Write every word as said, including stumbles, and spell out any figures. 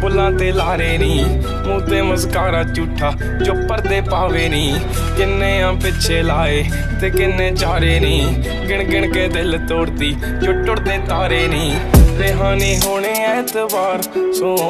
बुलां ते लारे नी, मुंह ते मस्कारा झूठा जो पर्दे पावे नी। किन्ने आ पिछे लाए ते किन्ने चारे नी, गिन गिन के दिल तोड़ती जो टुटदे तारे नी। रेहानी होने ऐतबार सो